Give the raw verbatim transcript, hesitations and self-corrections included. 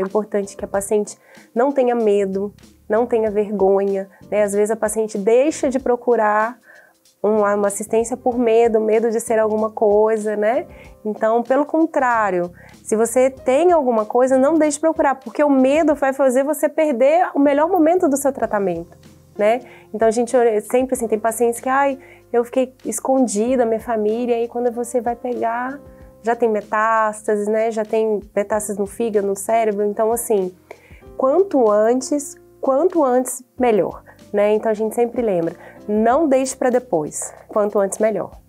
É importante que a paciente não tenha medo, não tenha vergonha, né? Às vezes a paciente deixa de procurar uma, uma assistência por medo, medo de ser alguma coisa, né? Então, pelo contrário, se você tem alguma coisa, não deixe de procurar, porque o medo vai fazer você perder o melhor momento do seu tratamento, né? Então, a gente sempre assim, tem pacientes que, ai, eu fiquei escondida, minha família, e quando você vai pegar, já tem metástases, né? Já tem metástases no fígado, no cérebro. Então, assim, quanto antes, quanto antes, melhor, né? Então, a gente sempre lembra, não deixe para depois, quanto antes, melhor.